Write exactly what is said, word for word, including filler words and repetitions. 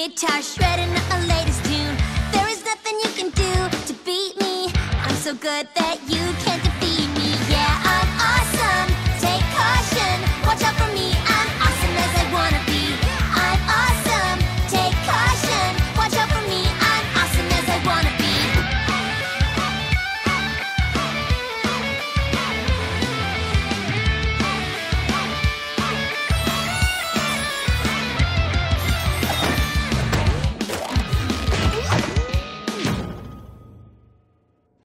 guitar shredding our latest tune. There is nothing you can do to beat me. I'm so good that you